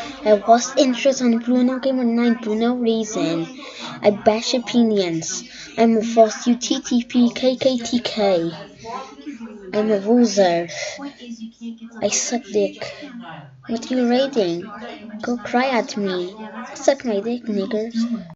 I lost interest on Bruno Gamer 9 for no reason. I bash opinions. I'm a false UTTP KKTK. I'm a loser. I suck dick. What are you rating? Go cry at me. Suck my dick, niggers.